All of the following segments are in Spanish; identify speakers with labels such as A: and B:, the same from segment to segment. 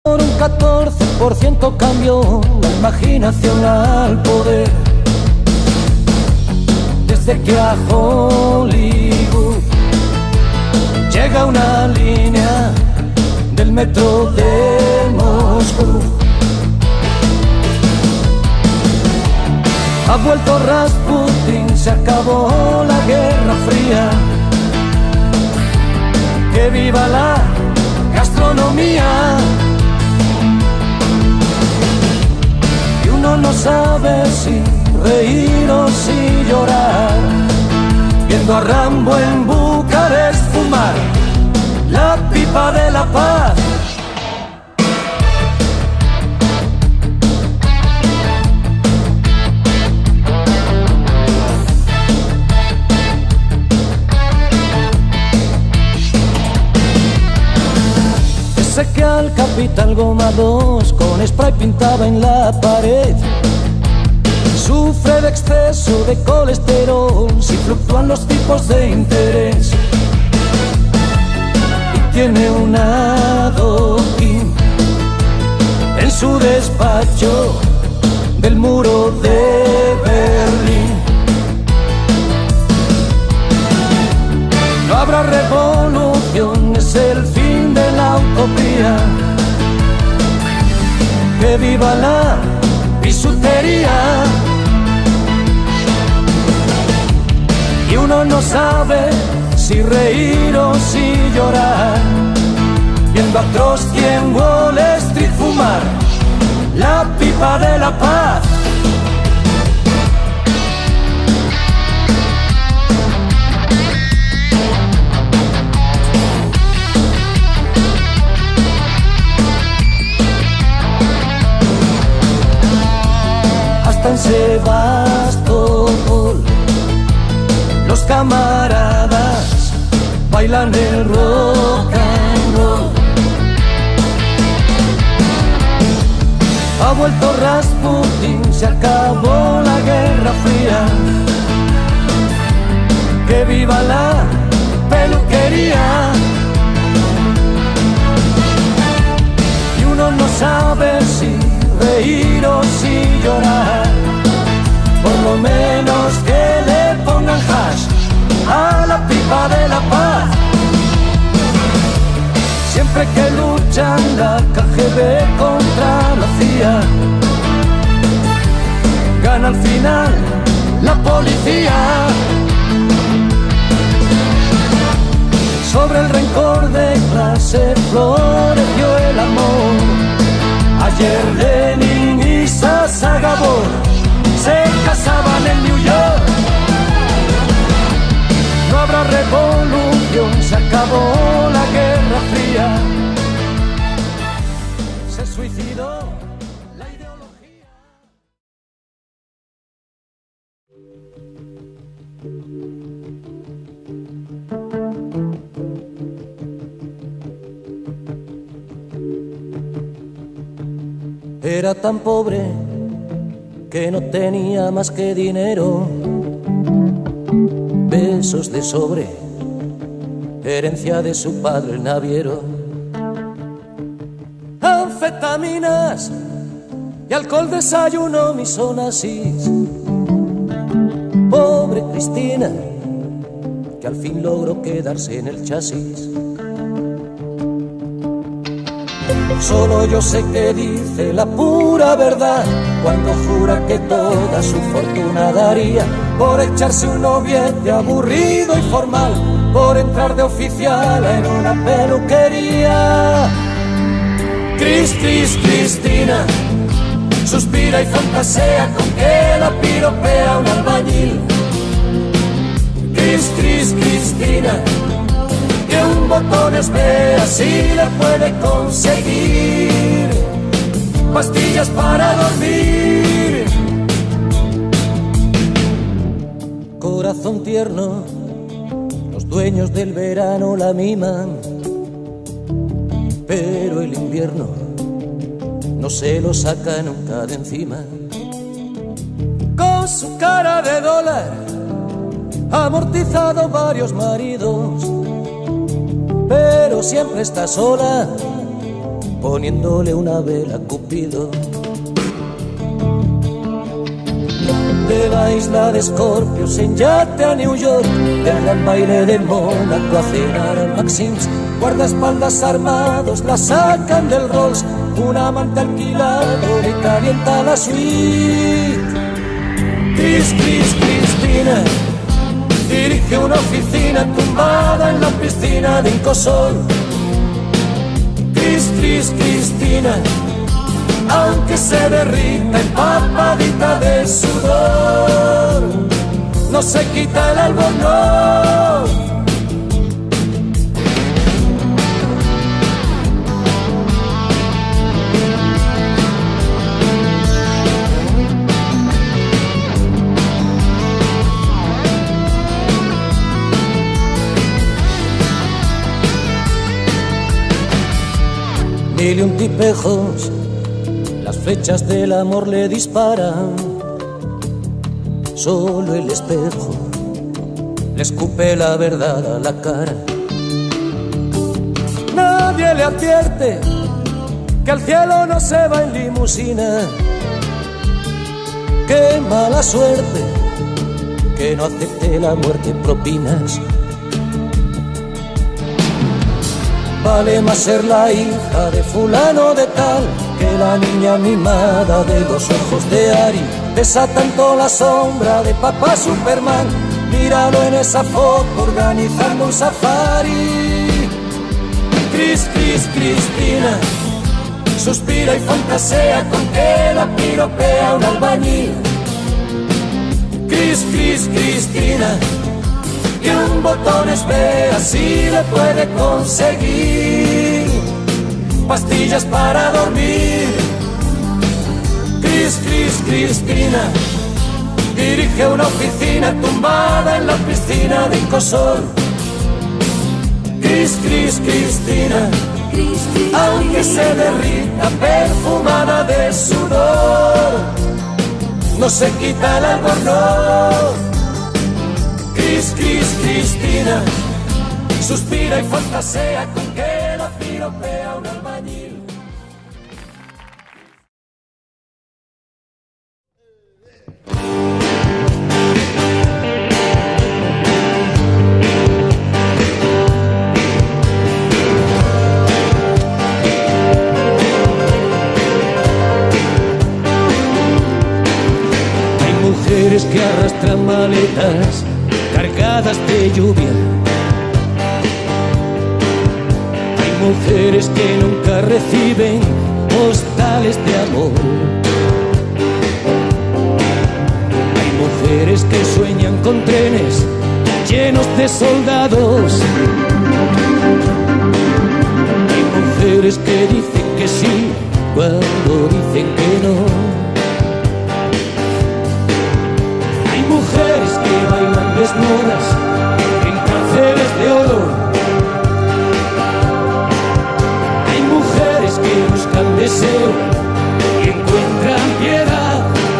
A: Por un 14% cambió la imaginación al poder. Desde que a Hollywood llega una línea del metro de Moscú. Ha vuelto Rasputin, se acabó la Guerra Fría. ¡Que viva la gastronomía! Y uno no sabe si reír o si llorar, viendo a Rambo en Bucarest fumar la pipa de la paz. Ese que al Capitán Goma 2 con spray pintaba en la pared sufre de exceso de colesterol si fluctúan los tipos de interés. Y tiene un adoquín en su despacho del muro de Berlín. No habrá revolución, es el fin de la utopía. ¡Que viva la bisutería! Y uno no sabe si reír o si llorar, viendo a Trotsky en Wall Street fumar la pipa de la paz. Hasta en Sebastopol los camaradas bailan el rock and roll. Ha vuelto Rasputin, se acabó la Guerra Fría. ¡Que viva la peluquería! Y uno no sabe si reír o si llorar, por lo menos que le pongan hash a la pipa de la paz. Siempre que luchan la KGB contra la CIA, gana al final la policía. Sobre el rencor de clase floreció el amor. Ayer Lenin y Sasa Gabor se casaban en New York. No habrá revolución, se acabó la Guerra Fría. Se suicidó la ideología. Era tan pobre que no tenía más que dinero, besos de sobre, herencia de su padre el naviero, anfetaminas y alcohol desayuno misonasis. Pobre Cristina, que al fin logró quedarse en el chasis. Solo yo sé que dice la pura verdad cuando jura que toda su fortuna daría por echarse un noviete aburrido y formal, por entrar de oficial en una peluquería. Cristina suspira y fantasea con que la piropea un albañil. Cristina, que un botón espera si le puede conseguir pastillas para dormir. Corazón tierno, los dueños del verano la miman, pero el invierno no se lo saca nunca de encima. Con su cara de dólar ha amortizado varios maridos, pero siempre está sola poniéndole una vela a Cupido. De la isla de Escorpios en yate a New York, del gran baile de Mónaco a cenar al Maxim's, guardaespaldas armados la sacan del Rolls, un amante alquilado le calienta la suite. Cristina dirige una oficina tumbada en la piscina de Incosol. Cristina, aunque se derrita empapadita de sudor, no se quita el albornoz. 1001 tipejos, las flechas del amor le disparan. Solo el espejo le escupe la verdad a la cara. Nadie le advierte que al cielo no se va en limusina. Qué mala suerte que no acepte la muerte en propinas. Vale más ser la hija de fulano de tal que la niña mimada de los ojos de Ari. Pesa tanto la sombra de papá Superman, míralo en esa foto organizando un safari. Cristina suspira y fantasea con que la piropea un albañil. Cristina, que un botón espera si le puede conseguir pastillas para dormir. Cristina dirige una oficina tumbada en la piscina de Incosol. Cristina, aunque se derrita perfumada de sudor, no se quita el albornoz. Cristina suspira y fantasea con que la piropea un albañil. Hay mujeres que arrastran maletas cargadas de lluvia. Hay mujeres que nunca reciben postales de amor. Hay mujeres que sueñan con trenes llenos de soldados. Hay mujeres que dicen que sí cuando dicen que no. Hay mujeres que bailan desnudas en cárceles de oro. Hay mujeres que buscan deseo y encuentran piedad.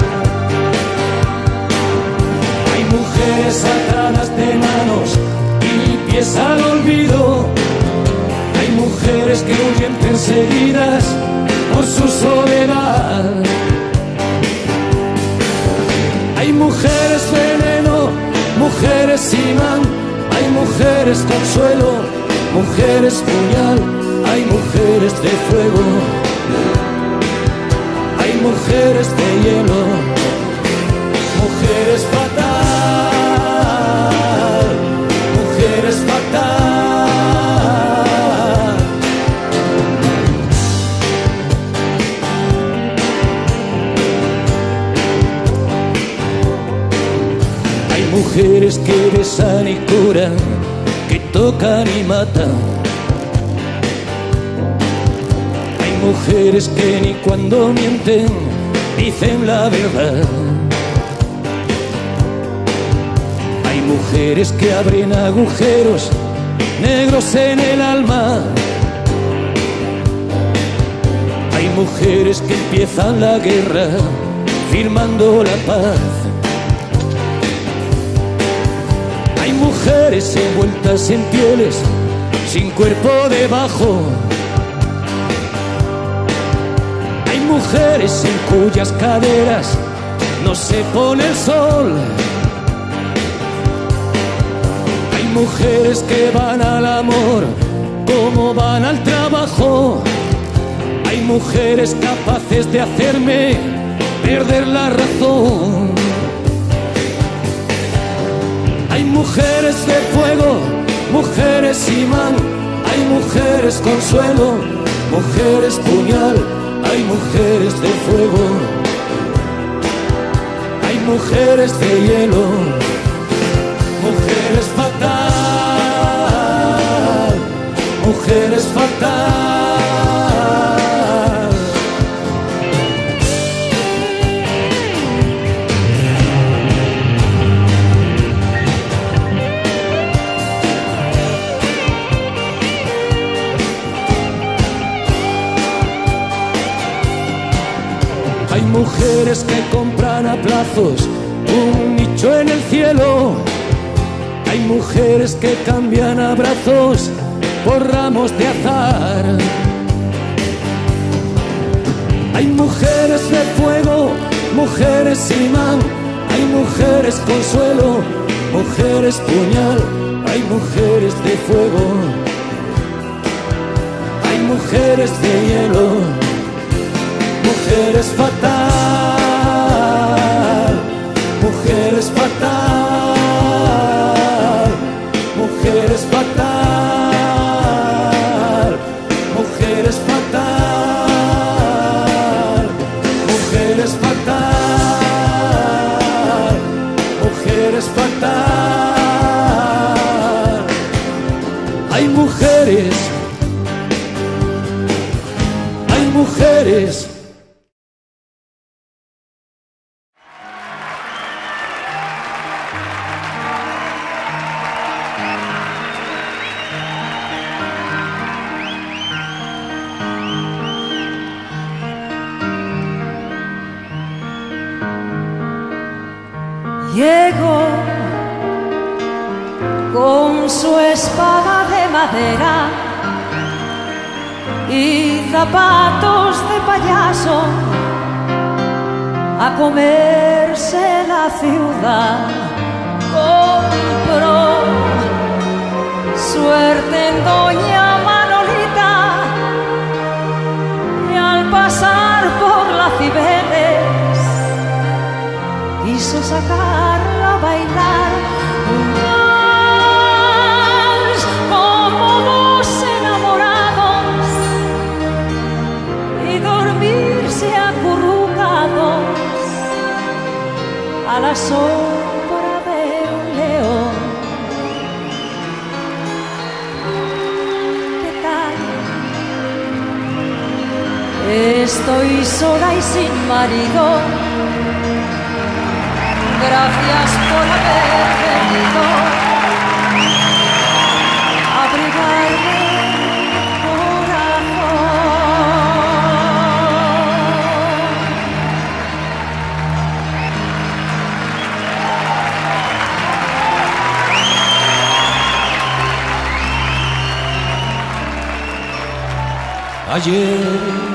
A: Hay mujeres atadas de manos y pies al olvido. Hay mujeres que huyen perseguidas por su soledad. Hay mujeres veneno, mujeres imán, hay mujeres consuelo, mujeres puñal, hay mujeres de fuego, hay mujeres de hielo, mujeres fatal, mujeres fatal. Mujeres que besan y curan, que tocan y matan. Hay mujeres que ni cuando mienten dicen la verdad. Hay mujeres que abren agujeros negros en el alma. Hay mujeres que empiezan la guerra firmando la paz. Hay mujeres envueltas en pieles, sin cuerpo debajo. mujeres en cuyas caderas no se pone el sol. Hay mujeres que van al amor como van al trabajo. Hay mujeres capaces de hacerme perder la razón. Hay mujeres de fuego, mujeres imán. Hay mujeres consuelo, mujeres puñal. Hay mujeres de fuego, hay mujeres de hielo, mujeres fatal, mujeres fatal. Hay mujeres que compran a plazos un nicho en el cielo. Hay mujeres que cambian abrazos por ramos de azar. Hay mujeres de fuego, mujeres imán. Hay mujeres consuelo, mujeres puñal. Hay mujeres de fuego, hay mujeres de hielo, mujeres fatal, mujeres fatal, mujeres fatal, mujeres fatal, mujeres fatal, mujeres fatal. Hay mujeres, hay mujeres.
B: Llegó con su espada de madera y zapatos de payaso a comerse la ciudad. Compró suerte en doña Manolita y al pasar por la Cibeles quiso sacarla a bailar un vals como dos enamorados y dormirse acurrucados a la sombra de un león. ¿Qué tal? Estoy sola y sin marido. Gracias por haber venido a abrigarme el
A: corazón. Ayer,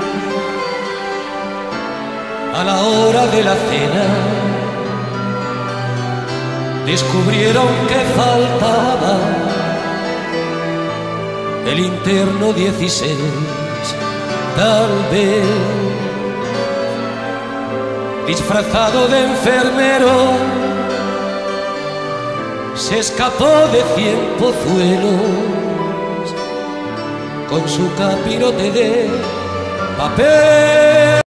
A: a la hora de la cena, descubrieron que faltaba el interno 16, tal vez disfrazado de enfermero, se escapó de 100 pozuelos con su capirote de papel.